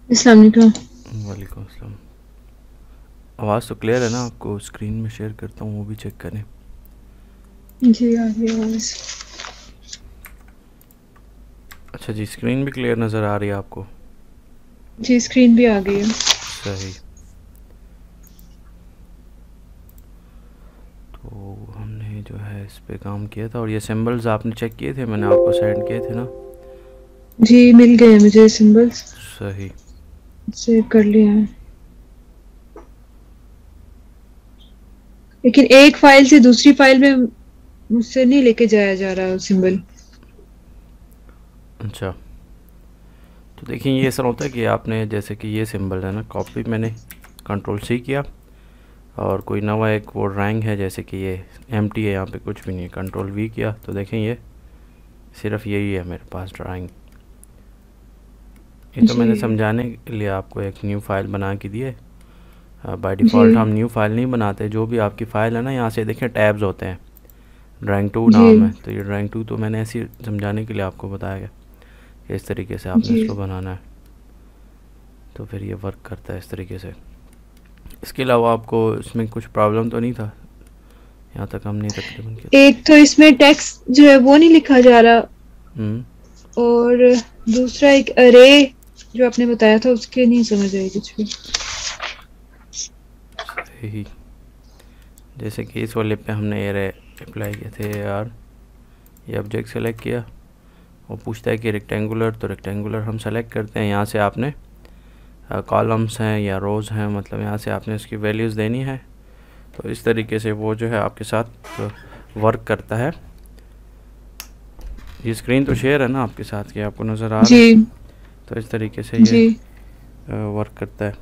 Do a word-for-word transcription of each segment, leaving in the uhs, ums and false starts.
अस्सलाम वालेकुम। वालेकुम अस्सलाम। आवाज़ तो क्लियर है ना? आपको स्क्रीन में शेयर करता हूँ, वो भी चेक करें। जी आ गई आवाज़। अच्छा जी, स्क्रीन भी क्लियर नज़र आ रही है आपको? जी स्क्रीन भी आ गई है। सही। तो हमने जो है इस पे काम किया था, और ये सिंबल्स आपने चेक किए थे, मैंने आपको सेंड किए थे ना? जी मिल गए मुझे सिंबल्स। सही। सेव कर लिया है। लेकिन एक फाइल से दूसरी फाइल में मुझसे नहीं लेके जाया जा रहा सिंबल। अच्छा, तो देखिए ये ऐसा होता है कि आपने जैसे कि ये सिंबल है ना, कॉपी मैंने कंट्रोल सी किया, और कोई नवा एक वो ड्राइंग है, जैसे कि ये एम्प्टी है, यहाँ पे कुछ भी नहीं है, कंट्रोल वी किया तो देखें ये सिर्फ यही है मेरे पास ड्राइंग। ये तो जी मैंने समझाने के लिए आपको एक न्यू फाइल बना के दी है। बाय जी डिफ़ॉल्ट हम न्यू फाइल नहीं बनाते, जो भी आपकी फ़ाइल है ना, यहाँ से देखें टैब्स होते हैं, ड्राइंग टू जी नाम है, तो ये ड्राइंग टू तो मैंने ऐसे ही समझाने के लिए आपको बताया गया कि इस तरीके से आपने जी इसको बनाना है, तो फिर ये वर्क करता है इस तरीके से। इसके अलावा आपको इसमें कुछ प्रॉब्लम तो नहीं था? यहाँ तक हमने तकरीबन किया था। एक तो इसमें टेक्स्ट जो है वो नहीं लिखा जा रहा। हम्म, और दूसरा एक अरे जो आपने बताया था उसके नहीं समझ आई कुछ भी। सही। जैसे कि इस वाले पे हमने एरे अप्लाई किए थे यार, ये ऑब्जेक्ट सेलेक्ट किया, वो पूछता है कि रेक्टेंगुलर, तो रेक्टेंगुलर हम सेलेक्ट करते हैं। यहाँ से आपने कॉलम्स हैं या रोज़ हैं, मतलब यहाँ से आपने इसकी वैल्यूज़ देनी है, तो इस तरीके से वो जो है आपके साथ वर्क करता है। ये स्क्रीन तो शेयर है ना आपके साथ, कि आपको नज़र आ रहा जी है? तो इस तरीके से ये जी वर्क करता है।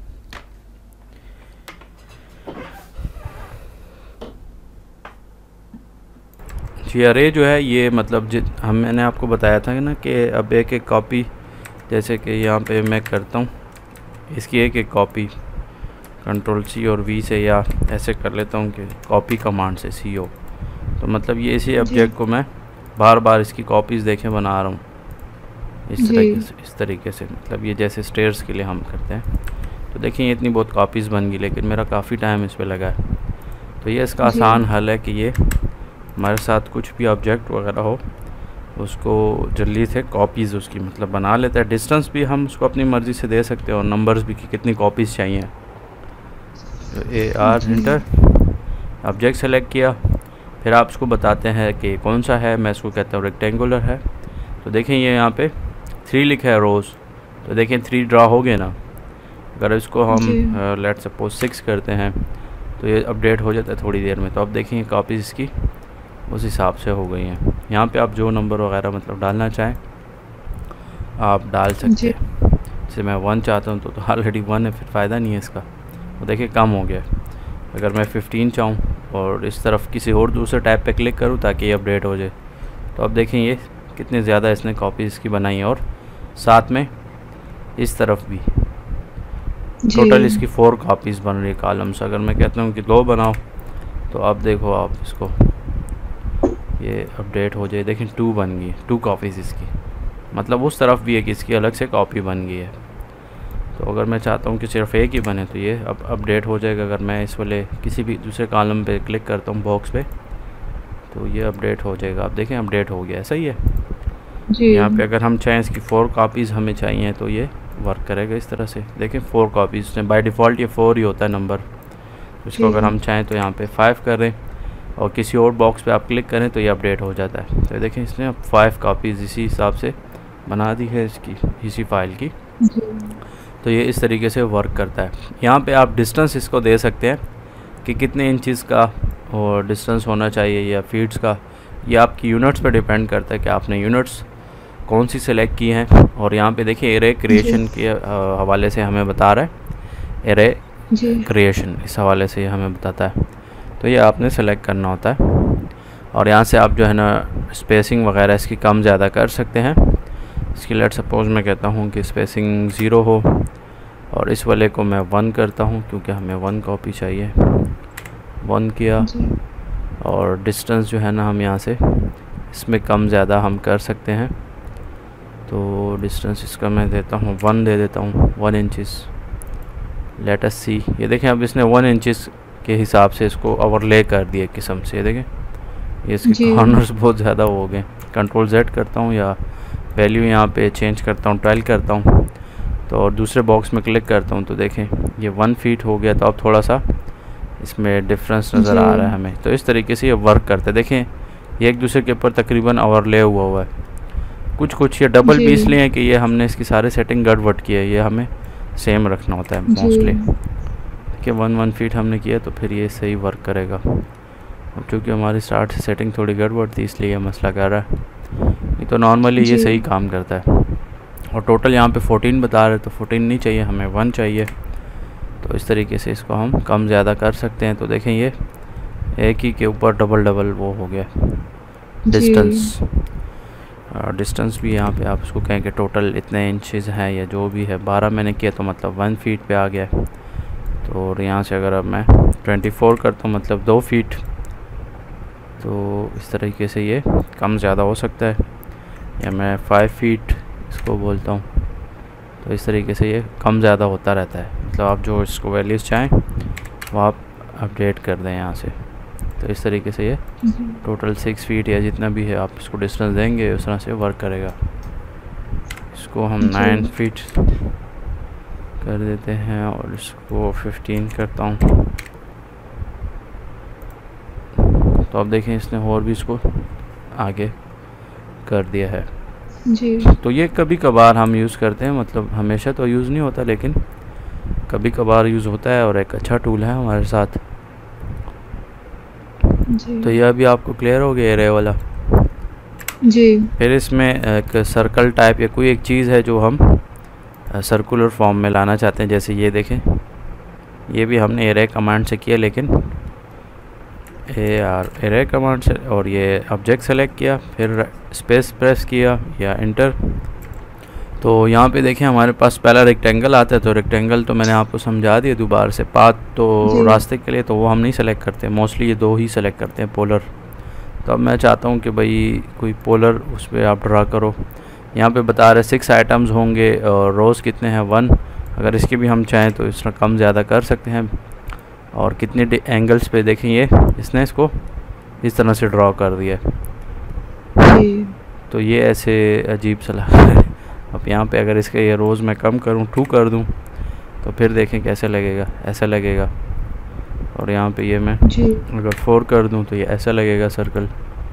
जी, अरे जो है ये मतलब जित हम मैंने आपको बताया था ना कि अब एक एक कॉपी, जैसे कि यहाँ पे मैं करता हूँ इसकी एक एक कॉपी कंट्रोल सी और वी से, या ऐसे कर लेता हूँ कि कॉपी कमांड से सी ओ, तो मतलब ये इसी जी ऑब्जेक्ट को मैं बार बार इसकी कॉपीज़ देखें बना रहा हूँ, इस जी तरीके से इस तरीके से मतलब ये जैसे स्टेयर्स के लिए हम करते हैं। तो देखिए इतनी बहुत कॉपीज़ बन गई, लेकिन मेरा काफ़ी टाइम इस पे लगा है। तो ये इसका जी आसान हल है कि ये हमारे साथ कुछ भी ऑब्जेक्ट वगैरह हो, उसको जल्दी से कॉपीज़ उसकी मतलब बना लेता है। डिस्टेंस भी हम उसको अपनी मर्ज़ी से दे सकते हैं, और नंबर्स भी कि कितनी कॉपीज़ चाहिए। तो ए आर जी इंटर, ऑब्जेक्ट सेलेक्ट किया, फिर आप उसको बताते हैं कि कौन सा है, मैं इसको कहता हूँ रेक्टेंगुलर है। तो देखें ये यहाँ पे थ्री लिखा है रोज़, तो देखें थ्री ड्रा हो गए ना। अगर इसको हम जी लेट सपोज सिक्स करते हैं, तो ये अपडेट हो जाता है थोड़ी देर में। तो अब देखें कॉपीज़ इसकी उस हिसाब से हो गई हैं। यहाँ पे आप जो नंबर वगैरह मतलब डालना चाहें आप डाल सकते जी हैं। जैसे मैं वन चाहता हूँ, तो, तो ऑलरेडी वन है, फिर फ़ायदा नहीं है इसका। तो देखिए कम हो गया। अगर मैं फिफ्टीन चाहूँ और इस तरफ किसी और दूसरे टैब पे क्लिक करूँ ताकि ये अपडेट हो जाए, तो अब देखें ये कितनी ज़्यादा इसने कॉपी इसकी बनाई है, और साथ में इस तरफ भी जी टोटल इसकी फ़ोर कॉपीज़ बन रही है कॉलम्स। अगर मैं कहता हूँ कि दो बनाओ, तो अब देखो आप इसको, ये अपडेट हो जाए, देखें टू बन गई, टू कॉपीज़ इसकी, मतलब उस तरफ भी एक इसकी अलग से कॉपी बन गई है। तो अगर मैं चाहता हूँ कि सिर्फ एक ही बने, तो ये अब अपडेट हो जाएगा। अगर मैं इस वाले किसी भी दूसरे कॉलम पे क्लिक करता हूँ बॉक्स पे, तो ये अपडेट हो जाएगा। आप देखें अपडेट हो गया, सही है। जी यहाँ पे अगर हम चाहें इसकी फ़ोर कॉपीज़ हमें चाहिए, तो ये वर्क करेगा इस तरह से। देखें फ़ोर कॉपीज़, बाय डिफ़ॉल्ट ये फ़ोर ही होता है नंबर। इसको अगर जी हम चाहें तो यहाँ पे फाइव करें, और किसी और बॉक्स पे आप क्लिक करें, तो ये अपडेट हो जाता है। तो देखें इसने अब फाइव कॉपीज़ इसी हिसाब से बना दी है इसकी, इसी फाइल की। जी तो ये इस तरीके से वर्क करता है। यहाँ पे आप डिस्टेंस इसको दे सकते हैं कि कितने इंचज़ का और डिस्टेंस होना चाहिए, या फीट्स का। ये आपकी यूनिट्स पे डिपेंड करता है कि आपने यूनिट्स कौन सी सेलेक्ट की हैं। और यहाँ पे देखिए एरे जी क्रिएशन के अ, हवाले से हमें बता रहा है, एरे जी क्रिएशन इस हवाले से ये हमें बताता है। तो ये आपने सेलेक्ट करना होता है, और यहाँ से आप जो है ना स्पेसिंग वगैरह इसकी कम ज़्यादा कर सकते हैं। इसकी लेट सपोज मैं कहता हूँ कि स्पेसिंग ज़ीरो हो, और इस वाले को मैं वन करता हूँ क्योंकि हमें वन कॉपी चाहिए। वन किया, जी और डिस्टेंस जो है ना हम यहाँ से इसमें कम ज़्यादा हम कर सकते हैं। तो डिस्टेंस इसका मैं देता हूँ वन दे देता हूँ, one inches. Let us see, ये देखें अब इसने वन इंचज़ के हिसाब से इसको ओवरले कर दिया किस्म से। ये देखें ये इसके जी कॉर्नर्स बहुत ज़्यादा हो गए। कंट्रोल जेड करता हूँ या वैल्यू यहाँ पे चेंज करता हूँ, ट्वेल्व करता हूँ, तो और दूसरे बॉक्स में क्लिक करता हूँ तो देखें ये वन फीट हो गया। तो अब थोड़ा सा इसमें डिफरेंस नज़र आ रहा है हमें। तो इस तरीके से ये वर्क करते हैं। देखें ये एक दूसरे के ऊपर तकरीबन ओवरले हुआ हुआ है। कुछ कुछ ये डबल भी इसलिए है कि ये हमने इसकी सारी सेटिंग गड़बड़ की है, ये हमें सेम रखना होता है मोस्टली। देखिए वन वन फीट हमने किया तो फिर ये सही वर्क करेगा। अब चूँकि हमारी स्टार्ट से सेटिंग थोड़ी गड़बड़ थी इसलिए ये मसला कर रहा है। नहीं तो नॉर्मली ये सही काम करता है। और टोटल यहाँ पे फोर्टीन बता रहे तो फोर्टीन नहीं चाहिए हमें, वन चाहिए। तो इस तरीके से इसको हम कम ज़्यादा कर सकते हैं। तो देखें ये एक ही के ऊपर डबल डबल वो हो गया डिस्टेंस। डिस्टेंस भी यहाँ पे आप इसको कहें कि टोटल इतने इंचेस हैं या जो भी है, बारह मैंने किया तो मतलब वन फीट पे आ गया। तो और यहाँ से अगर अब मैं ट्वेंटी फोर करता हूँ मतलब दो फीट, तो इस तरीके से ये कम ज़्यादा हो सकता है। या मैं फाइव फीट इसको बोलता हूँ, तो इस तरीके से ये कम ज़्यादा होता रहता है। मतलब आप जो इसको वैल्यूज़ चाहें वो आप अपडेट कर दें यहाँ से। तो इस तरीके से ये टोटल सिक्स फीट या जितना भी है आप इसको डिस्टेंस देंगे उस तरह से वर्क करेगा। इसको हम नाइन फीट कर देते हैं और इसको फिफ्टीन करता हूँ। तो अब देखें इसने और भी इसको आगे कर दिया है जी। तो ये कभी कभार हम यूज़ करते हैं, मतलब हमेशा तो यूज़ नहीं होता लेकिन कभी कभार यूज़ होता है और एक अच्छा टूल है हमारे साथ। जी तो ये अभी आपको क्लियर हो गया एरे वाला। जी फिर इसमें एक सर्कल टाइप या कोई एक चीज़ है जो हम सर्कुलर फॉर्म में लाना चाहते हैं। जैसे ये देखें ये भी हमने एरे कमांड से किया, लेकिन ए आर एरे कमांड से, और ये ऑब्जेक्ट सेलेक्ट किया फिर स्पेस प्रेस किया या इंटर। तो यहाँ पे देखें हमारे पास पहला रेक्टेंगल आता है। तो रेक्टेंगल तो मैंने आपको समझा दिया दोबारा से। पाथ तो रास्ते के लिए तो वो हम नहीं सेलेक्ट करते, मोस्टली ये दो ही सेलेक्ट करते हैं, पोलर। तो अब मैं चाहता हूँ कि भाई कोई पोलर उस पर आप ड्रा करो। यहाँ पे बता रहे सिक्स आइटम्स होंगे और रोज़ कितने हैं, वन। अगर इसके भी हम चाहें तो इस तरह कम ज़्यादा कर सकते हैं। और कितने एंगल्स पे देखें ये इसने इसको इस तरह से ड्रॉ कर दिया। तो ये ऐसे अजीब सा लग रहा है। अब यहाँ पे अगर इसके ये रोज़ मैं कम करूँ, टू कर दूँ, तो फिर देखें कैसे लगेगा, ऐसा लगेगा। और यहाँ पे ये मैं अगर फोर कर दूँ तो ये ऐसा लगेगा सर्कल।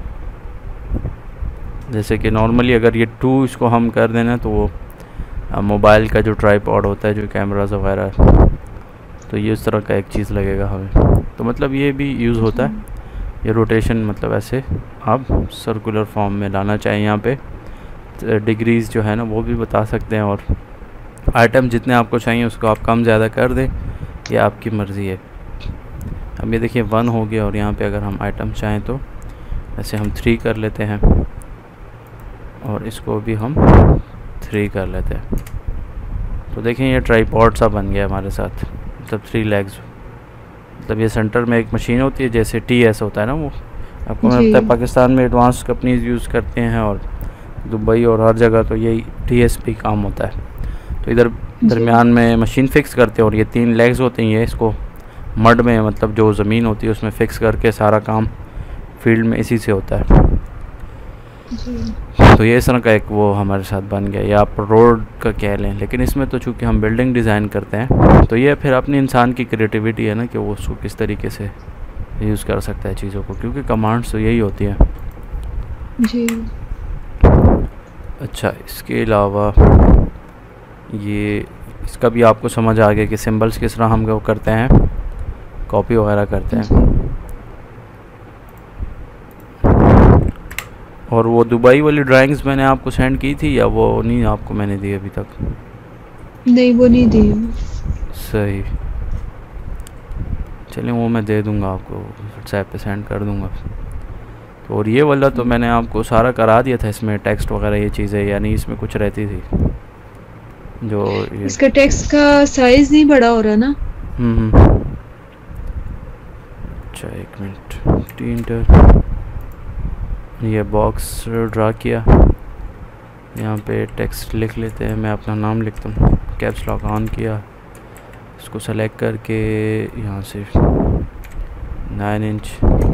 जैसे कि नॉर्मली अगर ये टू इसको हम कर देना तो वो मोबाइल का जो ट्राइपॉड होता है, जो कैमरास वगैरह, तो ये इस तरह का एक चीज़ लगेगा हमें। तो मतलब ये भी यूज़ होता है ये रोटेशन, मतलब ऐसे आप सर्कुलर फॉर्म में लाना चाहें। यहाँ पे डिग्रीज़ जो है ना वो भी बता सकते हैं, और आइटम जितने आपको चाहिए उसको आप कम ज़्यादा कर दें, ये आपकी मर्ज़ी है। अब ये देखिए वन हो गया, और यहाँ पे अगर हम आइटम चाहें तो ऐसे हम थ्री कर लेते हैं, और इसको भी हम थ्री कर लेते हैं। तो देखें ये ट्राइपॉड सा बन गया हमारे साथ, मतलब थ्री लेग्स। मतलब ये सेंटर में एक मशीन होती है जैसे टी एस होता है ना, वो आपको मैं पता है पाकिस्तान में एडवांस कंपनीज यूज़ करते हैं, और दुबई और हर जगह तो यही टी एस पे काम होता है। तो इधर दरमियान में मशीन फिक्स करते हैं, और ये तीन लेग्स होती हैं, इसको मड में, मतलब जो ज़मीन होती है उसमें फ़िक्स करके सारा काम फील्ड में इसी से होता है। तो ये इस तरह का एक वो हमारे साथ बन गया, या आप रोड का कह लें। लेकिन इसमें तो चूँकि हम बिल्डिंग डिज़ाइन करते हैं, तो ये फिर अपनी इंसान की क्रिएटिविटी है ना कि वो उसको किस तरीके से यूज़ कर सकता है चीज़ों को, क्योंकि कमांड्स तो यही होती हैं जी। अच्छा, इसके अलावा ये इसका भी आपको समझ आ गया कि सिंबल्स किस तरह हम वो करते हैं, कॉपी वगैरह करते हैं। और वो दुबई वाली ड्राइंग्स मैंने आपको सेंड की थी, या वो नहीं आपको मैंने दी अभी तक? नहीं, वो नहीं दी। सही, चलिए वो मैं दे दूंगा आपको, व्हाट्सएप पे सेंड कर दूंगा। तो और ये वाला तो मैंने आपको सारा करा दिया था, इसमें टेक्स्ट वगैरह ये चीज़ें, यानी इसमें कुछ रहती थी जो ये इसका टेक्स्ट का साइज नहीं बड़ा हो रहा ना। हम्म अच्छा एक मिनट, तीन ये बॉक्स ड्रा किया, यहाँ पे टेक्स्ट लिख लेते हैं, मैं अपना नाम लिखता हूँ, कैप्स लॉक ऑन किया, इसको सेलेक्ट करके यहाँ से नाइन इंच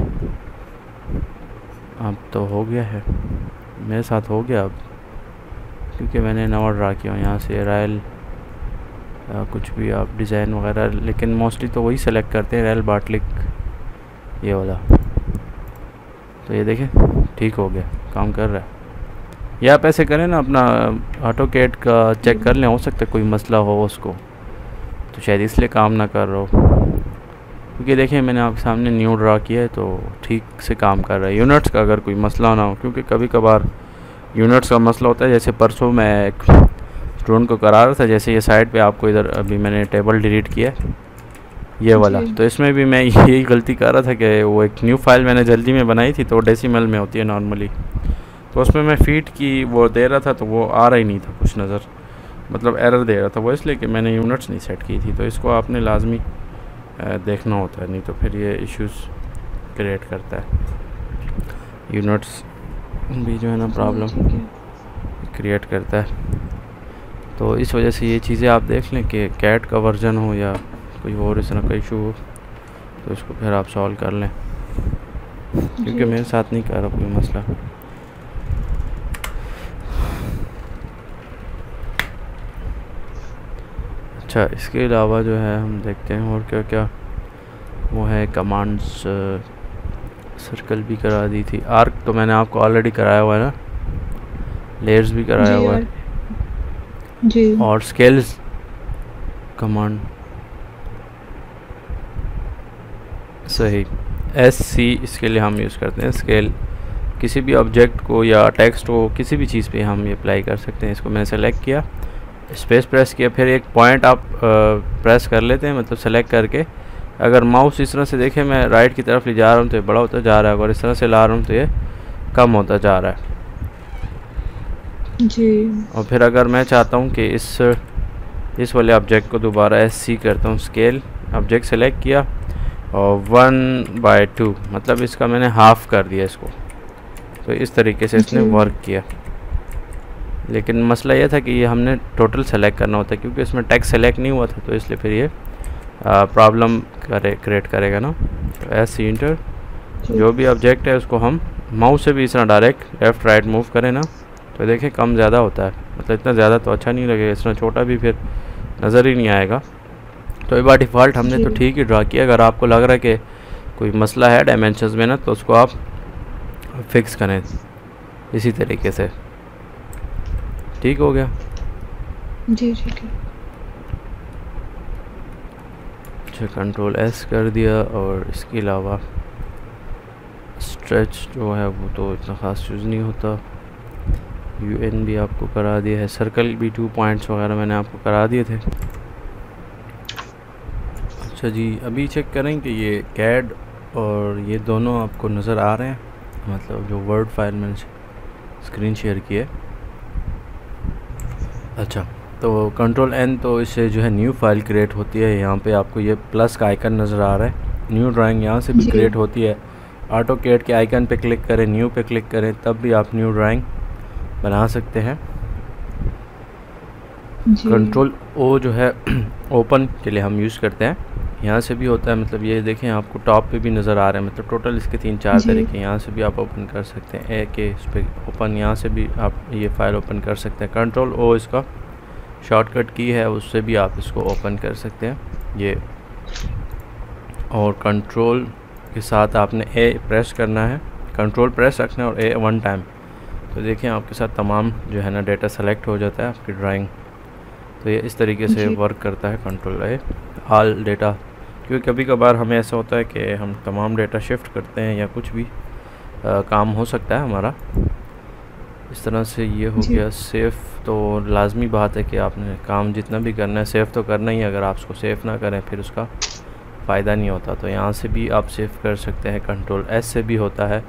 अब तो हो गया है मेरे साथ, हो गया अब, क्योंकि मैंने नवा ड्रा किया यहाँ से रैल कुछ भी आप डिज़ाइन वगैरह, लेकिन मोस्टली तो वही सेलेक्ट करते हैं रैल बाटलिक ये वाला। तो ये देखें ठीक हो गया, काम कर रहा है। या आप ऐसे करें ना, अपना ऑटो कैड का चेक कर लें, हो सकता है कोई मसला हो उसको, तो शायद इसलिए काम ना कर रहा हो, क्योंकि देखिए मैंने आपके सामने न्यू ड्रा किया है तो ठीक से काम कर रहा है। यूनिट्स का अगर कोई मसला ना हो, क्योंकि कभी कभार यूनिट्स का मसला होता है, जैसे परसों मैं एक स्टूडेंट को करा रहा था, जैसे ये साइड पे आपको इधर अभी मैंने टेबल डिलीट किया ये वाला, तो इसमें भी मैं यही गलती कर रहा था कि वो एक न्यू फाइल मैंने जल्दी में बनाई थी, तो डेसिमल में होती है नॉर्मली, तो उसमें मैं फीट की वो दे रहा था तो वो आ रहा ही नहीं था कुछ नज़र, मतलब एरर दे रहा था वो, इसलिए कि मैंने यूनिट्स नहीं सेट की थी। तो इसको आपने लाजमी देखना होता है, नहीं तो फिर ये इश्यूज़ क्रिएट करता है। यूनिट्स भी जो है ना प्रॉब्लम क्रिएट करता है, तो इस वजह से ये चीज़ें आप देख लें कि कैट का वर्जन हो या कोई और इस तरह का इशू हो, तो इसको फिर आप सॉल्व कर लें, क्योंकि मेरे साथ नहीं कर रहा कोई मसला। अच्छा, इसके अलावा जो है हम देखते हैं और क्या क्या वो है। कमांड्स सर्कल भी करा दी थी, आर्क तो मैंने आपको ऑलरेडी कराया हुआ है ना, लेयर्स भी कराया हुआ है जी, और स्केल्स कमांड सही एस सी इसके लिए हम यूज़ करते हैं। स्केल किसी भी ऑब्जेक्ट को या टेक्स्ट को किसी भी चीज़ पे हम ये अप्लाई कर सकते हैं। इसको मैंने सेलेक्ट किया, स्पेस प्रेस किया, फिर एक पॉइंट आप प्रेस कर लेते हैं, मतलब सेलेक्ट करके अगर माउस इस तरह से देखें मैं राइट की तरफ ले जा रहा हूँ तो ये बड़ा होता जा रहा है, और इस तरह से ला रहा हूँ तो ये कम होता जा रहा है जी। और फिर अगर मैं चाहता हूँ कि इस इस वाले ऑब्जेक्ट को दोबारा एस सी करता हूँ, स्केल ऑब्जेक्ट सेलेक्ट किया और वन बाय टू, मतलब इसका मैंने हाफ़ कर दिया इसको, तो इस तरीके से इसने वर्क किया। लेकिन मसला यह था कि ये हमने टोटल सेलेक्ट करना होता है, क्योंकि इसमें टेक्स्ट सेलेक्ट नहीं हुआ था, तो इसलिए फिर ये प्रॉब्लम करे क्रिएट करेगा ना। तो एस सी इंटर, जो भी ऑब्जेक्ट है उसको हम माउस से भी इस तरह डायरेक्ट लेफ़्ट राइट मूव करें ना, तो देखें कम ज़्यादा होता है, मतलब इतना ज़्यादा तो अच्छा नहीं लगेगा, इस तरह छोटा भी फिर नज़र ही नहीं आएगा। तो ये बाय डिफ़ॉल्ट हमने तो ठीक ही ड्रा किया। अगर आपको लग रहा है कि कोई मसला है डायमेंशंस में ना, तो उसको आप फिक्स करें इसी तरीके से। ठीक हो गया जी, ठीक है। अच्छा, कंट्रोल एस कर दिया, और इसके अलावा स्ट्रेच जो है वो तो इतना ख़ास यूज़ नहीं होता। यू एन भी आपको करा दिया है, सर्कल भी टू पॉइंट्स वगैरह मैंने आपको करा दिए थे। अच्छा जी, अभी चेक करें कि ये कैड और ये दोनों आपको नज़र आ रहे हैं, मतलब जो वर्ड फाइल मैंने स्क्रीन शेयर की है। अच्छा, तो कंट्रोल एन तो इससे जो है न्यू फाइल क्रिएट होती है। यहाँ पे आपको ये प्लस का आइकन नज़र आ रहा है, न्यू ड्राइंग यहाँ से भी क्रिएट होती है। ऑटो कैड के आइकन पे क्लिक करें, न्यू पे क्लिक करें, तब भी आप न्यू ड्राइंग बना सकते हैं। कंट्रोल ओ जो है ओपन के लिए हम यूज़ करते हैं, यहाँ से भी होता है, मतलब ये देखें आपको टॉप पे भी नज़र आ रहे हैं, मतलब टोटल इसके तीन चार तरीके, यहाँ से भी आप ओपन कर सकते हैं। ए के इस पर ओपन, यहाँ से भी आप ये फ़ाइल ओपन कर सकते हैं। कंट्रोल ओ इसका शॉर्टकट की है, उससे भी आप इसको ओपन कर सकते हैं ये। और कंट्रोल के साथ आपने ए प्रेस करना है, कंट्रोल प्रेस रखना है और ए वन टाइम, तो देखिए आपके साथ तमाम जो है ना डेटा सेलेक्ट हो जाता है आपकी ड्राइंग। तो ये इस तरीके से वर्क करता है कंट्रोल ए ऑल डेटा, क्योंकि कभी कभार हमें ऐसा होता है कि हम तमाम डेटा शिफ्ट करते हैं या कुछ भी आ, काम हो सकता है हमारा। इस तरह से ये हो गया सेफ़। तो लाजमी बात है कि आपने काम जितना भी करना है सेफ़ तो करना ही है, अगर आप उसको सेफ़ ना करें फिर उसका फ़ायदा नहीं होता। तो यहाँ से भी आप सेव कर सकते हैं, कंट्रोल एस से भी होता है,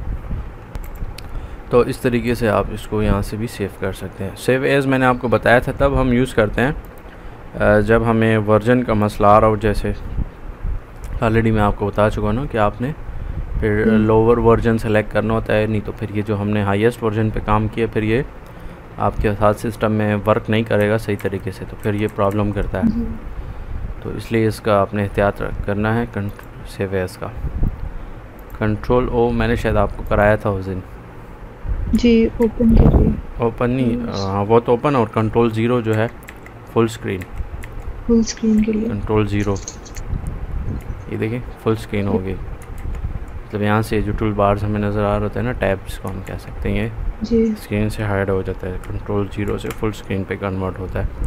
तो इस तरीके से आप इसको यहाँ से भी सेव कर सकते हैं। सेव एज़ मैंने आपको बताया था, तब हम यूज़ करते हैं जब हमें वर्जन का मसला आ रहा हो, जैसे ऑलरेडी मैं आपको बता चुका हूँ ना कि आपने फिर लोअर वर्जन सेलेक्ट करना होता है, नहीं तो फिर ये जो हमने हाईएस्ट वर्जन पे काम किया फिर ये आपके साथ सिस्टम में वर्क नहीं करेगा सही तरीके से, तो फिर ये प्रॉब्लम करता है। जी तो इसलिए इसका आपने एहतियात रख- करना है। सेव है इसका कंट्रोल ओ, मैंने शायद आपको कराया था उस दिन। जी ओपन करिए। ओपन नहीं, हाँ वो तो ओपन, और कंट्रोल ज़ीरो जो है फुल स्क्रीन, फुल स्क्रीन के लिए कंट्रोल ज़ीरो, ये देखिए फुल स्क्रीन हो गई। मतलब यहाँ से जो टूल बार्स हमें नज़र आ रहे होते हैं ना, टैब्स को हम कह सकते हैं, ये जी स्क्रीन से हाइड हो जाता है। कंट्रोल ज़ीरो से फुल स्क्रीन पे कन्वर्ट होता है।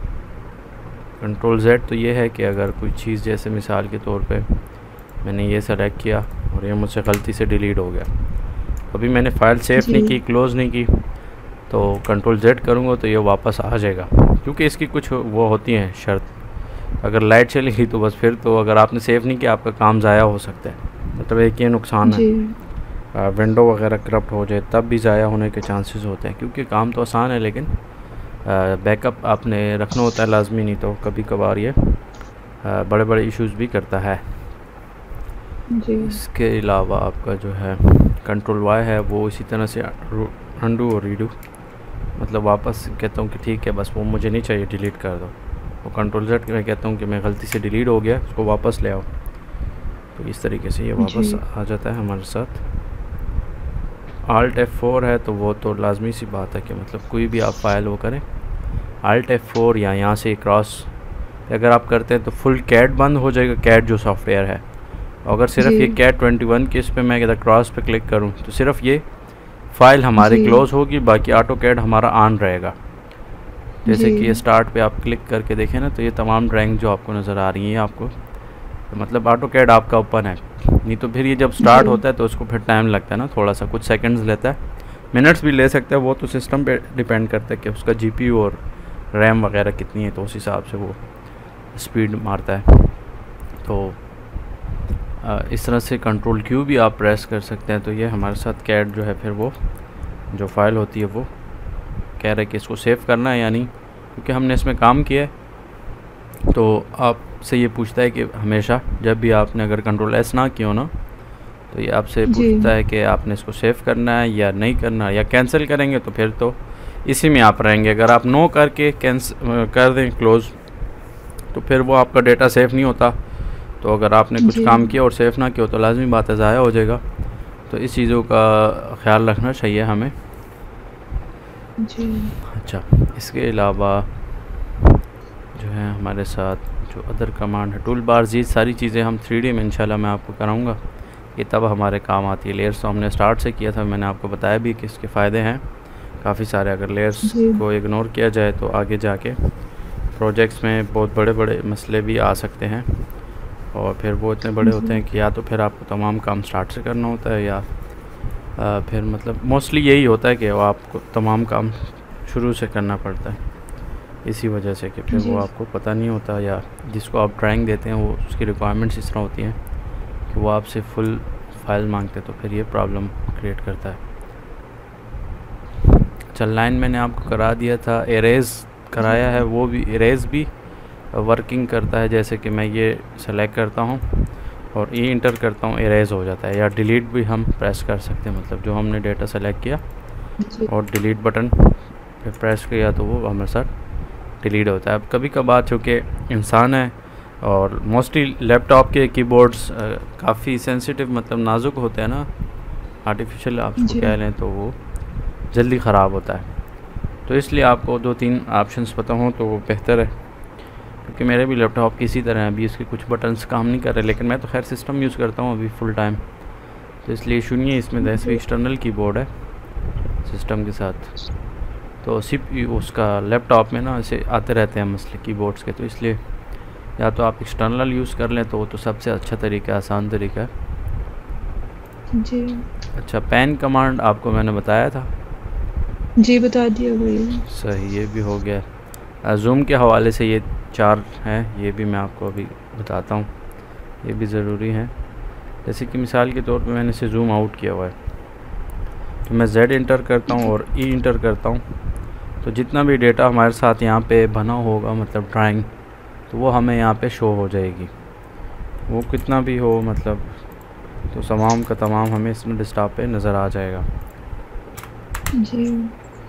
कंट्रोल जेड तो ये है कि अगर कोई चीज़, जैसे मिसाल के तौर पे मैंने ये सेलेक्ट किया और ये मुझसे गलती से डिलीट हो गया, अभी मैंने फ़ाइल सेव जी नहीं की, क्लोज़ नहीं की, तो कंट्रोल जेड करूँगा तो ये वापस आ जाएगा, क्योंकि इसकी कुछ वो होती हैं शर्त। अगर लाइट चली गई तो बस फिर तो अगर आपने सेव नहीं किया आपका काम ज़ाया हो सकता है। मतलब एक ये नुकसान जी है, विंडो वगैरह करप्ट हो जाए तब भी ज़ाया होने के चांसेस होते हैं, क्योंकि काम तो आसान है लेकिन बैकअप आपने रखना होता है लाजमी, नहीं तो कभी कभार ये आ, बड़े बड़े इश्यूज़ भी करता है। जी इसके अलावा आपका जो है कंट्रोल वाई है, वो इसी तरह से अंडू और रीडू, मतलब वापस कहता हूँ कि ठीक है बस वो मुझे नहीं चाहिए, डिलीट कर दो। वो कंट्रोल जेड मैं कहता हूँ कि मैं गलती से डिलीट हो गया, उसको वापस ले आओ, तो इस तरीके से ये वापस जी आ जाता है हमारे साथ। आल्ट एफ फोर है तो वो तो लाजमी सी बात है कि मतलब कोई भी आप फाइल वो करें, आल्ट एफ फोर या यहाँ से क्रॉस अगर आप करते हैं तो फुल कैट बंद हो जाएगा, कैट जो सॉफ्टवेयर है। अगर सिर्फ जी ये कैट ट्वेंटी वन के इस पर मैं कहता क्रॉस पे क्लिक करूँ तो सिर्फ ये फ़ाइल हमारी जी क्लोज़ होगी, बाकी ऑटो कैट हमारा ऑन रहेगा। जैसे कि ये जी स्टार्ट पे आप क्लिक करके देखें ना, तो ये तमाम ड्राइंग जो आपको नज़र आ रही हैं आपको, तो मतलब ऑटो कैड आपका ओपन है। नहीं तो फिर ये जब स्टार्ट जी होता है तो उसको फिर टाइम लगता है ना, थोड़ा सा, कुछ सेकंड्स लेता है, मिनट्स भी ले सकता है, वो तो सिस्टम पे डिपेंड करता है कि उसका जीपीयू और रैम वगैरह कितनी है, तो उस हिसाब से वो स्पीड मारता है। तो आ, इस तरह से कंट्रोल क्यू भी आप प्रेस कर सकते हैं। तो ये हमारे साथ कैड जो है फिर वो जो फाइल होती है वो कह रहा है कि इसको सेव करना है या नहीं, क्योंकि हमने इसमें काम किया है। तो आपसे ये पूछता है कि हमेशा जब भी आपने अगर कंट्रोल एस ना किया हो ना, तो ये आपसे जी पूछता है कि आपने इसको सेव करना है या नहीं करना, या कैंसिल करेंगे तो फिर तो इसी में आप रहेंगे। अगर आप नो करके कैंसिल कर दें क्लोज़, तो फिर वो आपका डेटा सेव नहीं होता। तो अगर आपने कुछ जी काम किया और सेव ना किया तो लाजमी बात है ज़ाया हो जाएगा। तो इस चीज़ों का ख्याल रखना चाहिए हमें। जी अच्छा, इसके अलावा जो है हमारे साथ जो अदर कमांड है, टूल बार्स, ये सारी चीज़ें हम थ्री डी में इंशाल्लाह मैं आपको कराऊंगा, ये तब हमारे काम आती है। लेयर्स तो हमने स्टार्ट से किया था, मैंने आपको बताया भी कि इसके फ़ायदे हैं काफ़ी सारे। अगर लेयर्स जी को इग्नोर किया जाए तो आगे जाके प्रोजेक्ट्स में बहुत बड़े बड़े मसले भी आ सकते हैं, और फिर वो इतने बड़े होते हैं कि या तो फिर आपको तमाम काम स्टार्ट से करना होता है, या आ, फिर मतलब मोस्टली यही होता है कि वो आपको तमाम काम शुरू से करना पड़ता है, इसी वजह से कि फिर जी वो आपको पता नहीं होता, या जिसको आप ड्राइंग देते हैं वो उसकी रिक्वायरमेंट्स इस तरह होती हैं कि वो आपसे फुल फाइल मांगते हैं, तो फिर ये प्रॉब्लम क्रिएट करता है। चल लाइन मैंने आपको करा दिया था, एरेज कराया है, वो भी एरेज भी वर्किंग करता है। जैसे कि मैं ये सेलेक्ट करता हूँ और ई इंटर करता हूँ, एरेज हो जाता है। या डिलीट भी हम प्रेस कर सकते हैं, मतलब जो हमने डेटा सेलेक्ट किया जी और डिलीट बटन पे प्रेस किया तो वो हमारे साथ डिलीट होता है। अब कभी कभार चूँकि इंसान है और मोस्टली लैपटॉप के कीबोर्ड्स काफ़ी सेंसिटिव, मतलब नाजुक होते हैं ना, आर्टिफिशियल आप उसको जी कह लें, तो वो जल्दी ख़राब होता है। तो इसलिए आपको दो तीन ऑप्शंस पता हों तो वो बेहतर है, क्योंकि मेरे भी लैपटॉप की इसी तरह है, अभी इसके कुछ बटन्स काम नहीं कर रहे, लेकिन मैं तो खैर सिस्टम यूज़ करता हूँ अभी फुल टाइम, तो इसलिए इशू नहीं है इसमें। वैसे भी एक्सटर्नल कीबोर्ड है सिस्टम के साथ, तो सिर्फ उसका लैपटॉप में ना ऐसे आते रहते हैं मसले कीबोर्ड्स के, तो इसलिए या तो आप एक्सटर्नल यूज़ कर लें तो वो तो सबसे अच्छा तरीका, आसान तरीका है। जी अच्छा, पैन कमांड आपको मैंने बताया था, जी बता दिया भाई। सही, ये भी हो गया। जूम के हवाले से ये चार हैं, ये भी मैं आपको अभी बताता हूँ, ये भी ज़रूरी हैं। जैसे कि मिसाल के तौर पे मैंने इसे जूम आउट किया हुआ है, तो मैं Z इंटर करता हूँ और E इंटर करता हूँ, तो जितना भी डेटा हमारे साथ यहाँ पे बना होगा, मतलब ड्राइंग, तो वो हमें यहाँ पे शो हो जाएगी, वो कितना भी हो, मतलब तो तमाम का तमाम हमें इसमें डेस्कटॉप पे नज़र आ जाएगा। जी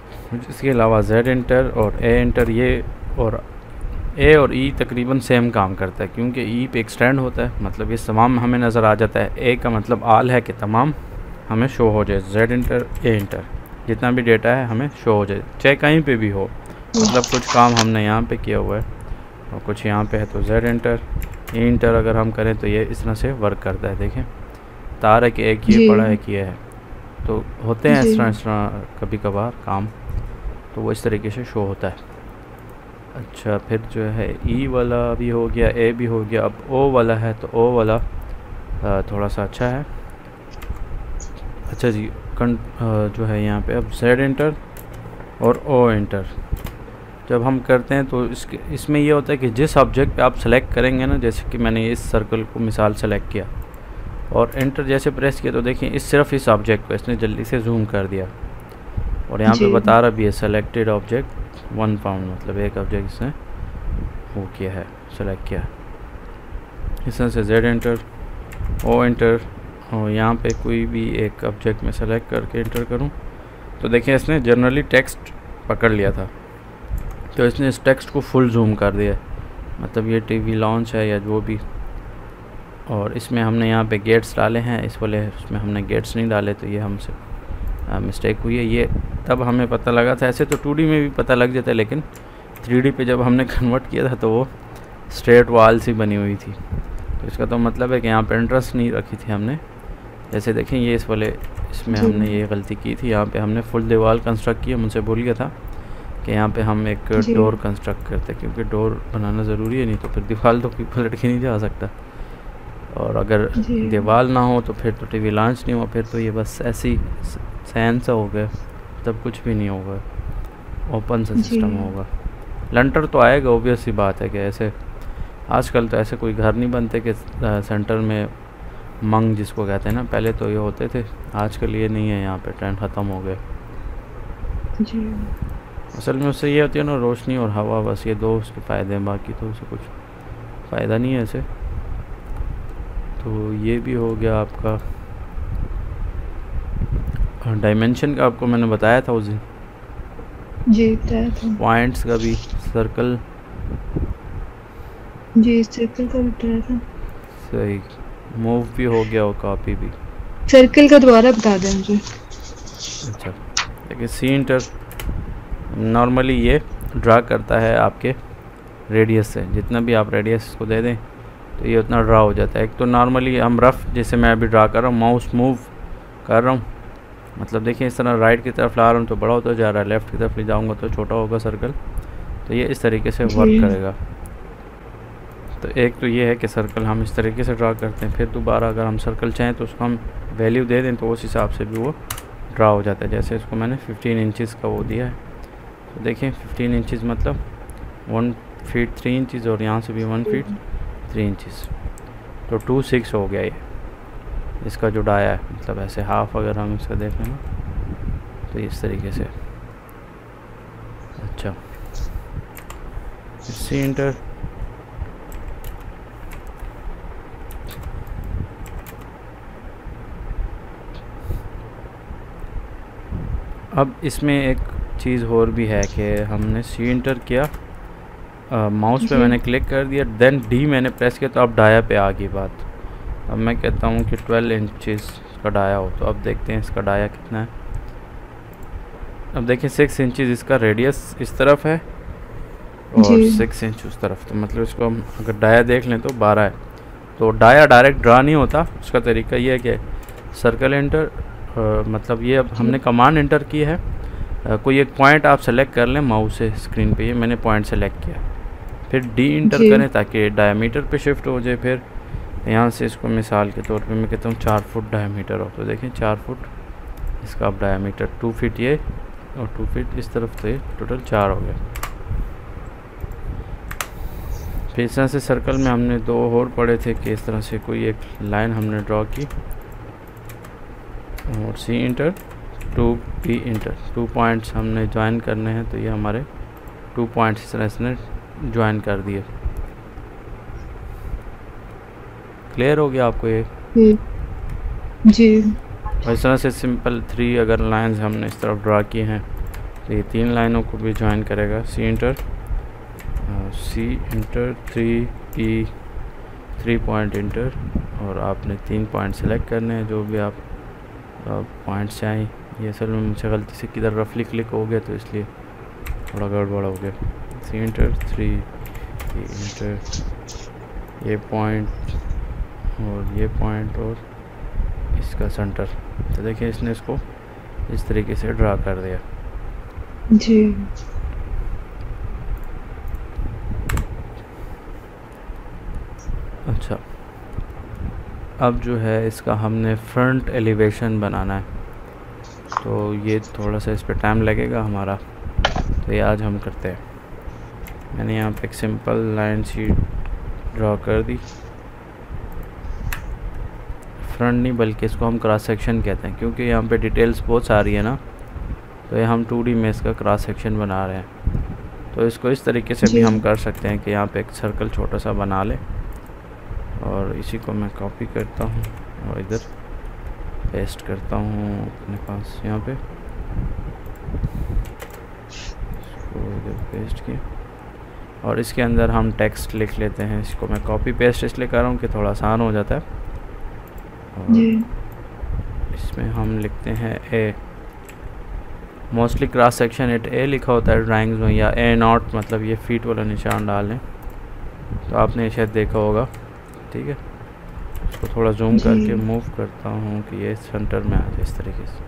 इसके अलावा जेड इंटर और ए इंटर, ये और ए और ई तकरीबन सेम काम करता है, क्योंकि ई पे एक्सटेंड होता है, मतलब ये तमाम हमें नज़र आ जाता है। ए का मतलब आल है कि तमाम हमें शो हो जाए, जेड इंटर ए इंटर जितना भी डेटा है हमें शो हो जाए, चाहे कहीं पे भी हो। मतलब कुछ काम हमने यहाँ पे किया हुआ है और कुछ यहाँ पे है, तो जेड इंटर ए इंटर अगर हम करें तो ये इस तरह से वर्क करता है। देखें तार है कि एक ये पड़ा है कि ये है, तो होते हैं इस तरह इस तरह कभी कभार काम, तो वो इस तरीके से शो होता है। अच्छा, फिर जो है ई वाला भी हो गया, ए भी हो गया, अब ओ वाला है, तो ओ वाला आ, थोड़ा सा अच्छा है। अच्छा जी, कं जो है यहाँ पे अब जेड इंटर और ओ इंटर जब हम करते हैं तो इसके इसमें ये होता है कि जिस ऑब्जेक्ट पे आप सेलेक्ट करेंगे ना, जैसे कि मैंने इस सर्कल को मिसाल सेलेक्ट किया और एंटर जैसे प्रेस किया, तो देखिए इस सिर्फ इस ऑब्जेक्ट को इसने जल्दी से जूम कर दिया और यहाँ पे बता रहा भी है सेलेक्टेड ऑब्जेक्ट वन पाउंड, मतलब एक ऑब्जेक्ट इसने वो किया है, सेलेक्ट किया। इस तरह से जेड एंटर ओ एंटर और यहाँ पे कोई भी एक ऑब्जेक्ट में सेलेक्ट करके एंटर करूँ तो देखिए इसने जनरली टेक्स्ट पकड़ लिया था, तो इसने इस टेक्स्ट को फुल जूम कर दिया, मतलब ये टीवी लॉन्च है या जो भी। और इसमें हमने यहाँ पे गेट्स डाले हैं, इस वाले उसमें हमने गेट्स नहीं डाले, तो ये हमसे मिस्टेक हुई है। ये तब हमें पता लगा था, ऐसे तो टू डी में भी पता लग जाता है, लेकिन थ्री डी पे जब हमने कन्वर्ट किया था तो वो स्ट्रेट वॉल सी बनी हुई थी, तो इसका तो मतलब है कि यहाँ पे इंटरेस्ट नहीं रखी थी हमने। जैसे देखें ये इस वाले इसमें हमने ये गलती की थी, यहाँ पे हमने फुल दीवार कंस्ट्रक्ट किया, मुझसे भूल गया था कि यहाँ पे हम एक डोर कंस्ट्रक्ट करते, क्योंकि डोर बनाना ज़रूरी है, नहीं तो फिर दीवार तो कोई पलट के नहीं जा सकता, और अगर दीवार ना हो तो फिर तो टीवी लॉन्च नहीं हुआ, फिर तो ये बस ऐसी सैन सा हो गया, तब कुछ भी नहीं होगा, ओपन सा सिस्टम होगा। लंटर तो आएगा, ऑब्वियस सी बात है कि ऐसे आजकल तो ऐसे कोई घर नहीं बनते कि सेंटर में मंग जिसको कहते हैं ना, पहले तो ये होते थे, आजकल ये नहीं है, यहाँ पे ट्रेंड ख़त्म हो गए। असल में उससे ये होती है ना रोशनी और हवा, बस ये दो उसके फ़ायदे हैं, बाकी तो उसे कुछ फ़ायदा नहीं है ऐसे। तो ये भी हो गया आपका डायमेंशन का, आपको मैंने बताया था उस दिन जी, बताया था। पॉइंट्स का भी, सर्कल जी सर्कल का बताया था, सही। मूव भी हो गया और कॉपी भी। सर्कल का दोबारा बता दें मुझे। अच्छा देखिए सी इंटर नॉर्मली ये ड्रा करता है आपके रेडियस से, जितना भी आप रेडियस को दे दें तो ये उतना ड्रा हो जाता है। एक तो नॉर्मली हम रफ, जैसे मैं अभी ड्रा कर रहा हूँ, माउस मूव कर रहा हूँ, मतलब देखिए इस तरह राइट की तरफ ला रहा हूँ तो बड़ा होता जा रहा है, लेफ़्ट की तरफ ले जाऊँगा तो छोटा होगा सर्कल, तो ये इस तरीके से वर्क करेगा। तो एक तो ये है कि सर्कल हम इस तरीके से ड्रा करते हैं, फिर दोबारा अगर हम सर्कल चाहें तो उसको हम वैल्यू दे दें तो उस हिसाब से भी वो ड्रा हो जाता है। जैसे इसको मैंने फिफ्टीन इंचज़ का वो दिया है, तो देखिए फिफ्टीन इंचज़ मतलब वन फीट थ्री इंचज़ और यहाँ से भी वन फीट थ्री इंचज़, तो टू सिक्स हो गया ये इसका जो डाया है, मतलब ऐसे हाफ अगर हम इसका देखें ना तो इस तरीके से। अच्छा सी इंटर अब इसमें एक चीज़ और भी है कि हमने सी इंटर किया, माउस पे मैंने क्लिक कर दिया, देन डी मैंने प्रेस किया, तो अब डाया पे आ गई बात। अब मैं कहता हूँ कि ट्वेल्व इंचज़ का डाया हो, तो अब देखते हैं इसका डाया कितना है। अब देखिए सिक्स इंचज़ इसका रेडियस इस तरफ है और सिक्स इंच उस तरफ, तो मतलब इसको हम अगर डाया देख लें तो बारह है। तो डाया डायरेक्ट ड्रा नहीं होता, उसका तरीका ये है कि सर्कल एंटर, मतलब ये अब हमने कमांड एंटर की है, आ, कोई एक पॉइंट आप सेलेक्ट कर लें माउस से स्क्रीन पे, ये मैंने पॉइंट सेलेक्ट किया, फिर डी इंटर करें ताकि डायमीटर पे शिफ्ट हो जाए। फिर यहाँ से इसको मिसाल के तौर पे मैं कहता हूँ चार फुट डायमीटर हो, तो देखें चार फुट इसका अब डायमीटर, टू फीट ये और टू फीट इस तरफ, तो ये टोटल चार हो गया। फिर इस तरह से सर्कल में हमने दो और पढ़े थे कि इस तरह से कोई एक लाइन हमने ड्रॉ की और C enter two P enter, two points हमने ज्वाइन करने हैं, तो ये हमारे टू पॉइंट्स इस तरह इसने ज्वाइन कर दिए। क्लियर हो गया आपको ये? जी। और इस तरह से सिंपल थ्री अगर लाइंस हमने इस तरफ ड्रा किए हैं तो ये तीन लाइनों को भी ज्वाइन करेगा। C enter C enter three E three point enter, और आपने तीन पॉइंट सेलेक्ट करने हैं जो भी आप पॉइंट से आए। ये असल में मुझे गलती से किधर रफली क्लिक हो गया तो इसलिए थोड़ा गड़बड़ हो गया। C enter three E enter, ये पॉइंट और ये पॉइंट और इसका सेंटर। तो देखिए इसने इसको इस तरीके से ड्रा कर दिया। जी अच्छा, अब जो है इसका हमने फ्रंट एलिवेशन बनाना है, तो ये थोड़ा सा इस पर टाइम लगेगा हमारा, तो ये आज हम करते हैं। मैंने यहाँ पे एक सिंपल लाइन सी ड्रॉ कर दी। फ्रंट नहीं बल्कि इसको हम क्रॉस सेक्शन कहते हैं, क्योंकि यहाँ पे डिटेल्स बहुत सारी है ना, तो ये हम टू डी में इसका क्रॉस सेक्शन बना रहे हैं। तो इसको इस तरीके से भी हम कर सकते हैं कि यहाँ पे एक सर्कल छोटा सा बना ले, और इसी को मैं कॉपी करता हूँ और इधर पेस्ट करता हूँ अपने पास यहाँ पे, इसको इधर पेस्ट किया, और इसके अंदर हम टेक्स्ट लिख लेते हैं। इसको मैं कॉपी पेस्ट इसलिए कर रहा हूँ कि थोड़ा आसान हो जाता है। और इसमें हम लिखते हैं A. Mostly cross section at A लिखा होता है ड्राइंग्स में, या ए नॉट, मतलब ये फीट वाला निशान डाल लें, तो आपने शायद देखा होगा। ठीक है, इसको थोड़ा जूम करके मूव करता हूँ कि ये सेंटर में आ जाए इस तरीके से।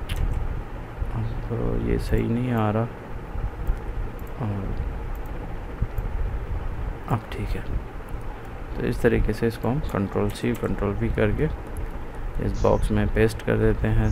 तो ये सही नहीं आ रहा, और अब ठीक है। तो इस तरीके से इसको हम कंट्रोल सी कंट्रोल वी करके इस बॉक्स में पेस्ट कर देते हैं।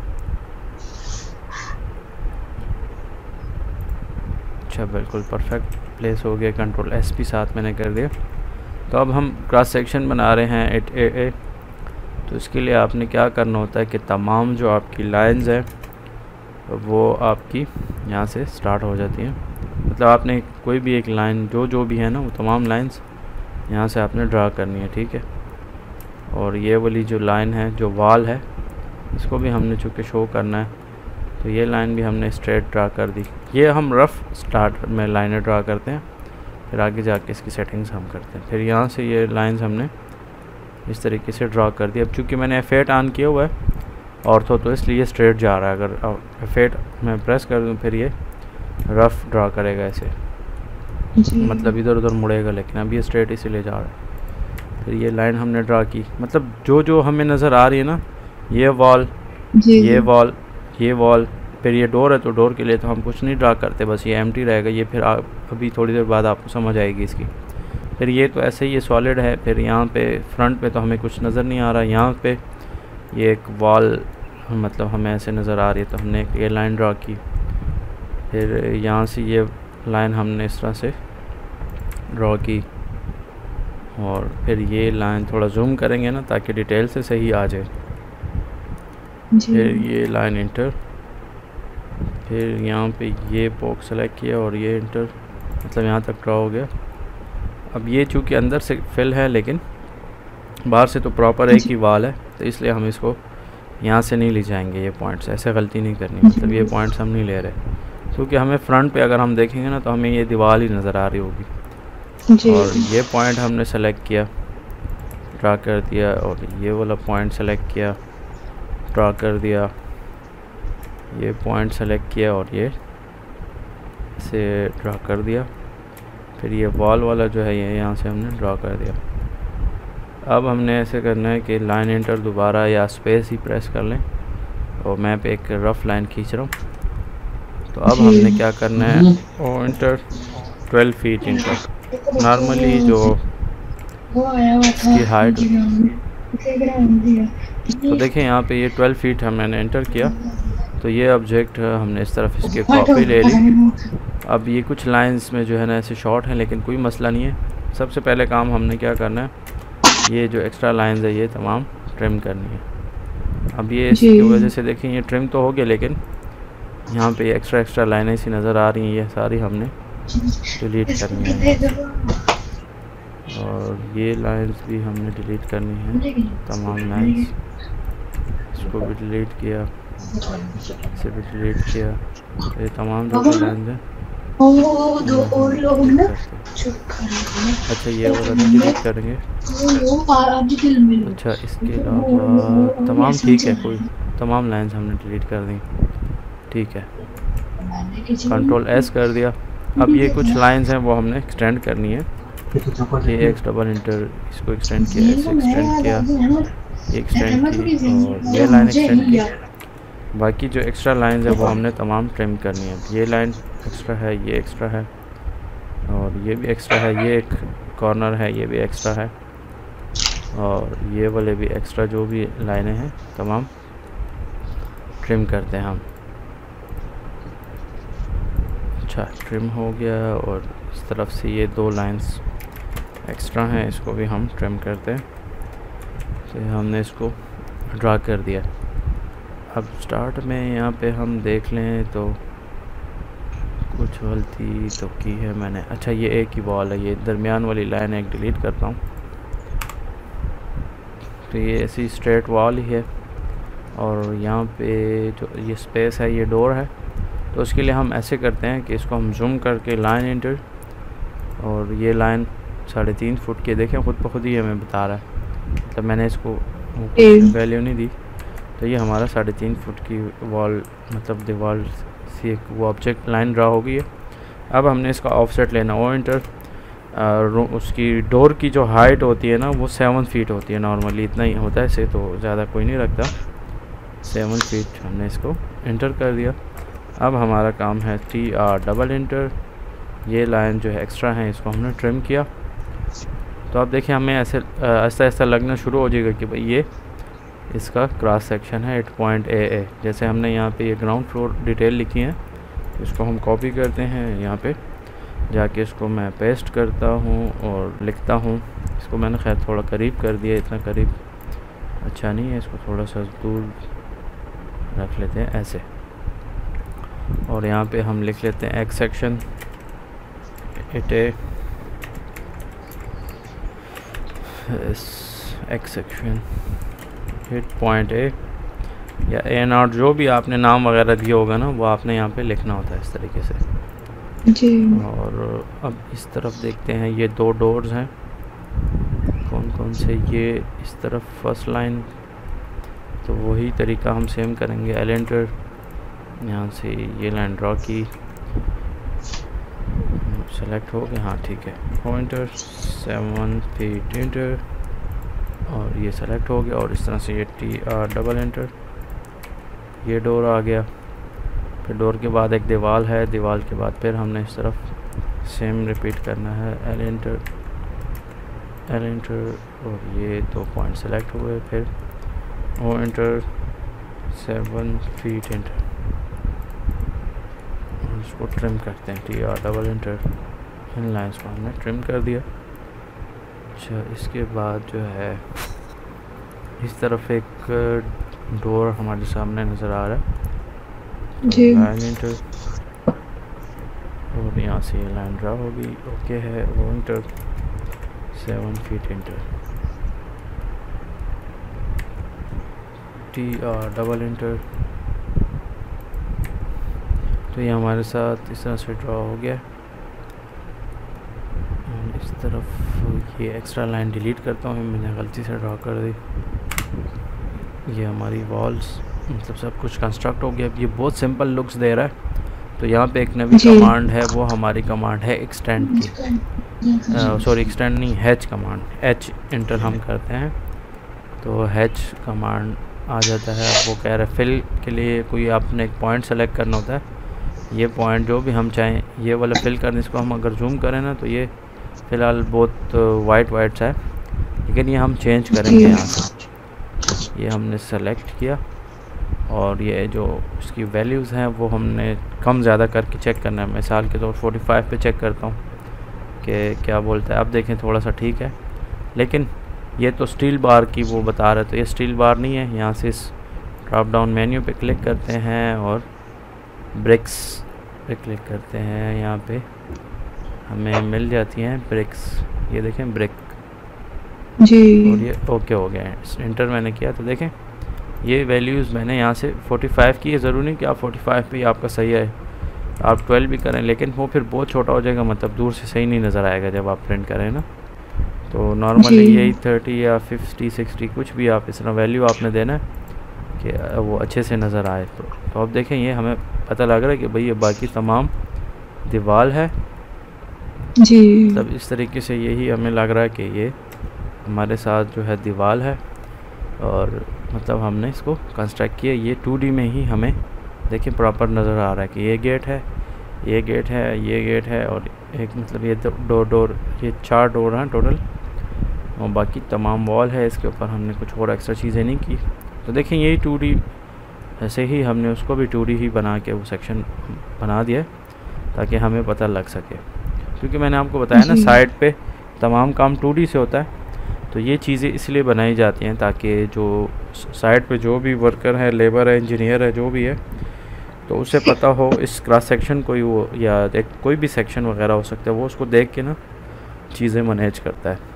अच्छा, बिल्कुल परफेक्ट प्लेस हो गया। कंट्रोल एस भी साथ मैंने कर दिया। तो अब हम क्रॉस सेक्शन बना रहे हैं एट ए ए। तो इसके लिए आपने क्या करना होता है कि तमाम जो आपकी लाइंस है वो आपकी यहाँ से स्टार्ट हो जाती हैं। मतलब आपने कोई भी एक लाइन जो जो भी है ना, वो तमाम लाइंस यहाँ से आपने ड्रा करनी है। ठीक है, और ये वाली जो लाइन है, जो वॉल है, इसको भी हमने चूँकि शो करना है, तो ये लाइन भी हमने स्ट्रेट ड्रा कर दी। ये हम रफ़ स्टार्ट में लाइनें ड्रा करते हैं, फिर आगे जाके इसकी सेटिंग्स हम करते हैं। फिर यहाँ से ये लाइंस हमने इस तरीके से ड्रा कर दी। अब चूँकि मैंने एफ एट ऑन किया हुआ है ऑर्थो, तो इसलिए स्ट्रेट जा रहा है। अगर एफ एट मैं प्रेस कर दूँ फिर ये रफ़ ड्रा करेगा ऐसे, मतलब इधर उधर मुड़ेगा, लेकिन अब ये स्ट्रेट इसीलिए जा रहा है। फिर ये लाइन हमने ड्रा की, मतलब जो जो हमें नज़र आ रही है ना, ये वॉल, ये वॉल, ये वॉल, फिर ये डोर है, तो डोर के लिए तो हम कुछ नहीं ड्रा करते, बस ये एम्प्टी रहेगा। ये फिर आप अभी थोड़ी देर बाद आपको समझ आएगी इसकी। फिर ये तो ऐसे ही ये सॉलिड है। फिर यहाँ पे फ्रंट पे तो हमें कुछ नज़र नहीं आ रहा। यहाँ पे ये एक वॉल मतलब हमें ऐसे नज़र आ रही है, तो हमने एक ये लाइन ड्रा की। फिर यहाँ से ये लाइन हमने इस तरह से ड्रॉ की, और फिर ये लाइन थोड़ा जूम करेंगे ना ताकि डिटेल से सही आ जाए। फिर ये लाइन इंटर, फिर यहाँ पे ये बॉक्स सेलेक्ट किया और ये इंटर, मतलब यहाँ तक ड्रॉ हो गया। अब ये चूँकि अंदर से फिल है लेकिन बाहर से तो प्रॉपर एक ही वाल है, तो इसलिए हम इसको यहाँ से नहीं ले जाएंगे। ये पॉइंट्स ऐसे गलती नहीं करनी, मतलब ये पॉइंट्स हम नहीं ले रहे, क्योंकि हमें फ्रंट पे अगर हम देखेंगे ना तो हमें ये दीवार ही नज़र आ रही होगी। और ये पॉइंट हमने सेलेक्ट किया, ड्रा कर दिया, और ये वाला पॉइंट सेलेक्ट किया, ड्रा कर दिया, ये पॉइंट सेलेक्ट किया और ये से ड्रा कर दिया। फिर ये वॉल वाला जो है ये यहाँ से हमने ड्रा कर दिया। अब हमने ऐसे करना है कि लाइन एंटर दोबारा या स्पेस ही प्रेस कर लें, और मैं पे एक रफ़ लाइन खींच रहा हूँ। तो अब हमने क्या करना है, O enter twelve feet enter, normally जो इसकी हाइट, तो देखें यहाँ पे ये ट्वेल्व फीट हम मैंने एंटर किया। तो ये ऑब्जेक्ट हमने इस तरफ इसके कॉपी ले ली। अब ये कुछ लाइंस में जो है ना ऐसे शॉर्ट हैं, लेकिन कोई मसला नहीं है। सबसे पहले काम हमने क्या करना है, ये जो एक्स्ट्रा लाइंस है ये तमाम ट्रिम करनी है। अब ये इसकी वजह से देखें ये ट्रिम तो हो गया, लेकिन यहाँ पे एक्स्ट्रा एक्स्ट्रा लाइनें सी नज़र आ रही हैं, ये सारी हमने डिलीट करनी है। और ये लाइंस भी हमने डिलीट करनी है, तमाम लाइंस, इसको भी डिलीट किया। इसे भी डिलीट किया। तो ये तमाम जो भी लाइन है वो दो इन्हें और हम लोग डिलीट ना करते हैं। चुप कर अच्छा ये वाला नहीं डिलीट करेंगे। वो आज दिल में लो अच्छा इसके वो अलावा वो तमाम ऐसा ठीक है, चला कोई तमाम लाइंस हमने डिलीट कर दी। ठीक है, मैंने किसी कंट्रोल एस कर दिया। अब ये कुछ लाइंस हैं वो हमने एक्सटेंड करनी है। ये एक्स डबल इंटर, इसको एक्सटेंड किया, ऐसे एक्सटेंड किया, ये एक्सटेंड की और ये लाइन एक्सटेंड की। बाकी जो एक्स्ट्रा लाइंस है वो हमने तमाम ट्रिम करनी है। ये लाइन एक्स्ट्रा है, ये एक्स्ट्रा है और ये भी एक्स्ट्रा है, ये एक कॉर्नर है, ये भी एक्स्ट्रा है और ये वाले भी एक्स्ट्रा जो भी लाइनें हैं तमाम ट्रिम करते हैं हम। अच्छा ट्रिम हो गया और इस तरफ से ये दो लाइंस एक्स्ट्रा हैं, इसको भी हम ट्रिम करते हैं। तो हमने इसको ड्रा कर दिया। अब स्टार्ट में यहाँ पे हम देख लें तो कुछ गलती तो की है मैंने। अच्छा ये एक ही वॉल है, ये दरमियान वाली लाइन एक डिलीट करता हूँ। तो ये ऐसी स्ट्रेट वॉल ही है और यहाँ पे जो ये स्पेस है ये डोर है। तो उसके लिए हम ऐसे करते हैं कि इसको हम जूम करके लाइन इंटर और ये लाइन साढ़े तीन फुट की, देखें खुद ब खुद ही हमें बता रहा है, मतलब मैंने इसको वैल्यू नहीं दी। तो ये हमारा साढ़े तीन फुट की वॉल मतलब दीवार से एक वो ऑब्जेक्ट लाइन ड्रा हो गई है। अब हमने इसका ऑफसेट लेना, वो इंटर उसकी डोर की जो हाइट होती है ना वो सेवन फीट होती है नॉर्मली, इतना ही होता है, इसे तो ज़्यादा कोई नहीं रखता। सेवन फीट हमने इसको इंटर कर दिया। अब हमारा काम है टी आर डबल इंटर, ये लाइन जो है एक्स्ट्रा है इसको हमने ट्रिम किया। तो आप देखिए हमें ऐसे ऐसा ऐसा लगना शुरू हो जाएगा कि भाई ये इसका क्रॉस सेक्शन है एट पॉइंट ए ए। जैसे हमने यहाँ पे ये ग्राउंड फ्लोर डिटेल लिखी है, इसको हम कॉपी करते हैं, यहाँ पे जाके इसको मैं पेस्ट करता हूँ और लिखता हूँ। इसको मैंने खैर थोड़ा करीब कर दिया, इतना करीब अच्छा नहीं है, इसको थोड़ा सा दूर रख लेते हैं ऐसे। और यहाँ पे हम लिख लेते हैं X section at A X section at point A या ए नॉट, जो भी आपने नाम वगैरह दिया होगा ना वो आपने यहाँ पे लिखना होता है इस तरीके से जी। और अब इस तरफ देखते हैं, ये दो डोर्स हैं कौन कौन से। ये इस तरफ फर्स्ट लाइन, तो वही तरीका हम सेम करेंगे। एल एंटर, यहाँ से ये लाइन ड्रॉ की, सेलेक्ट हो गया, हाँ ठीक है, पॉइंटर सेवन फीट इंटर और ये सेलेक्ट हो गया। और इस तरह से ये टी आर डबल एंटर, ये डोर आ गया। फिर डोर के बाद एक दीवार है, दीवार के बाद फिर हमने इस तरफ सेम रिपीट करना है, एल एंटर एल एंटर और ये दो पॉइंट सेलेक्ट हुए। फिर O enter seven feet enter, इसको ट्रिम करते हैं, टी आर डबल एंटर, इन लाइन्स को हमने ट्रिम कर दिया। अच्छा इसके बाद जो है इस तरफ एक डोर हमारे सामने नज़र आ रहा है, तो लाइन एंटर और यहाँ से ये लाइन ड्रा होगी, ओके है। वो enter seven feet enter, T R double enter. तो ये हमारे साथ इस तरह से ड्रा हो गया। इस तरफ ये एक्स्ट्रा लाइन डिलीट करता हूँ, मैंने गलती से ड्रा कर दी। ये हमारी वॉल्स मतलब सब कुछ कंस्ट्रक्ट हो गया। अब ये बहुत सिंपल लुक्स दे रहा है। तो यहाँ पे एक नवी कमांड है, वो हमारी कमांड है एक्सटेंड की, सॉरी एक्सटेंड नहीं, हैच कमांड, एच इंटर हम करते हैं तो हैच कमांड आ जाता है। अब वो कह रहा है फिल के लिए कोई आपने एक पॉइंट सेलेक्ट करना होता है, ये पॉइंट जो भी हम चाहें ये वाला फिल करने, इसको हम अगर जूम करें ना तो ये फ़िलहाल बहुत वाइट वाइट सा है, लेकिन ये हम चेंज करेंगे यहाँ से। ये हमने सेलेक्ट किया और ये जो इसकी वैल्यूज़ हैं वो हमने कम ज़्यादा करके चेक करना है। मिसाल के तौर फोर्टी फाइव पे चेक करता हूँ कि क्या बोलता है। अब देखें थोड़ा सा ठीक है, लेकिन ये तो स्टील बार की वो बता रहा है, तो ये स्टील बार नहीं है। यहाँ से इस ड्रॉप डाउन मेन्यू पे क्लिक करते हैं और ब्रिक्स पे क्लिक करते हैं, यहाँ पे हमें मिल जाती हैं ब्रिक्स, ये देखें ब्रिक जी। और ये ओके हो गया है। इंटर मैंने किया तो देखें ये वैल्यूज़ मैंने यहाँ से पैंतालीस की है, ज़रूरी नहीं कि आप पैंतालीस पे ही आपका सही है, आप बारह भी करें, लेकिन वो फिर बहुत छोटा हो जाएगा, मतलब दूर से सही नहीं नज़र आएगा जब आप प्रिंट करें ना। तो नॉर्मली यही तीस या पचास साठ कुछ भी आप इस तरह वैल्यू आपने देना है कि वो अच्छे से नज़र आए। तो, तो अब देखें ये हमें पता लग रहा है कि भाई ये बाकी तमाम दीवार है जी, मतलब इस तरीके से यही हमें लग रहा है कि ये हमारे साथ जो है दीवार है, और मतलब हमने इसको कंस्ट्रक्ट किया। ये टू डी में ही हमें देखिए प्रॉपर नज़र आ रहा है कि ये गेट है, ये गेट है, ये गेट है, और एक मतलब ये दो डोर, ये चार डोर हैं टोटल, और बाकी तमाम वॉल है। इसके ऊपर हमने कुछ और एक्स्ट्रा चीज़ें नहीं की। तो देखें यही टू डी ऐसे ही हमने उसको भी टू डी ही बना के वो सेक्शन बना दिया ताकि हमें पता लग सके, क्योंकि मैंने आपको बताया ना साइड पे तमाम काम टू डी से होता है। तो ये चीज़ें इसलिए बनाई जाती हैं ताकि जो साइड पे जो भी वर्कर है, लेबर है, इंजीनियर है, जो भी है, तो उसे पता हो इस क्रॉस सेक्शन कोई वो या एक कोई भी सेक्शन वगैरह हो सकता है, वो उसको देख के ना चीज़ें मैनेज करता है।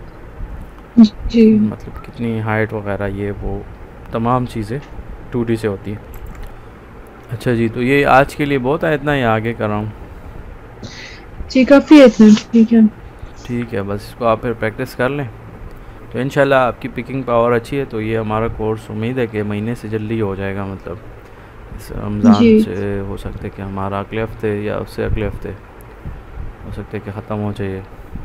जी, मतलब कितनी हाइट वगैरह ये वो तमाम चीज़ें टू डी से होती है। अच्छा जी, तो ये आज के लिए बहुत है, इतना ही आगे कर रहा हूँ। जी काफ़ी है इतना, ठीक है। ठीक है, बस इसको आप फिर प्रैक्टिस कर लें तो इंशाल्लाह आपकी पिकिंग पावर अच्छी है तो ये हमारा कोर्स उम्मीद है कि महीने से जल्दी हो जाएगा। मतलब इस रमज़ान से हो सकता है कि हमारा अगले हफ्ते या उससे अगले हफ्ते हो सकता है कि ख़त्म हो जाए।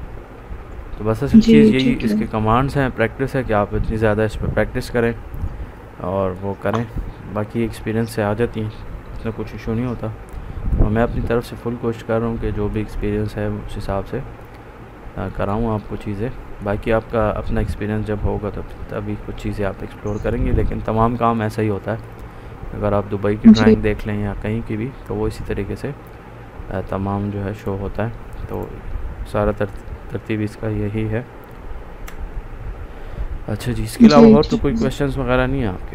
तो बस असल चीज़ यही इसके कमांड्स हैं, प्रैक्टिस है कि आप इतनी ज़्यादा इस पर प्रैक्टिस करें और वो करें, बाकी एक्सपीरियंस से आ जाती हैं, इसमें कुछ इशू नहीं होता। और मैं अपनी तरफ से फुल कोशिश कर रहा हूँ कि जो भी एक्सपीरियंस है उस हिसाब से कराऊँ आपको चीज़ें। बाकी आपका अपना एक्सपीरियंस जब होगा तब तभी कुछ चीज़ें आप एक्सप्लोर करेंगे, लेकिन तमाम काम ऐसा ही होता है। अगर आप दुबई की ड्राइंग देख लें या कहीं की भी, तो वो इसी तरीके से तमाम जो है शो होता है। तो सारा तर, तरतीब इसका यही है। अच्छा जी, इसके अलावा और तो कोई क्वेश्चंस वगैरह नहीं है आपके?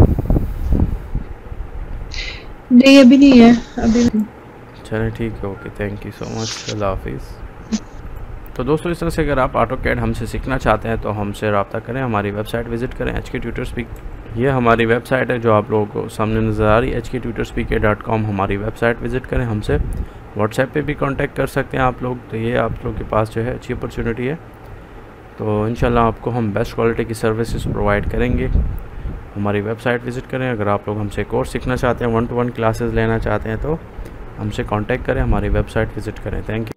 नहीं अभी नहीं है, अभी। चलें ठीक है, okay, thank you so much, अल्लाह हाफिज़। तो दोस्तों इस तरह से अगर आप ऑटो कैड हमसे सीखना चाहते हैं तो हमसे रब्ता करें, हमारी वेबसाइट विज़िट करें एच के ट्यूटर स्पीक। ये हमारी वेबसाइट है जो आप लोगों को सामने नज़र आ रही है, H K tutor speak dot com. हमारी वेबसाइट विज़िट करें, हमसे व्हाट्सएप पे भी कांटेक्ट कर सकते हैं आप लोग। तो ये आप लोग के पास जो है अच्छी अपॉर्चुनिटी है, तो इंशाल्लाह आपको हम बेस्ट क्वालिटी की सर्विसेज प्रोवाइड करेंगे। हमारी वेबसाइट विज़िट करें। अगर आप लोग हमसे कोर्स सीखना चाहते हैं, वन टू वन क्लासेस लेना चाहते हैं तो हमसे कांटेक्ट करें, हमारी वेबसाइट विज़िट करें। Thank you.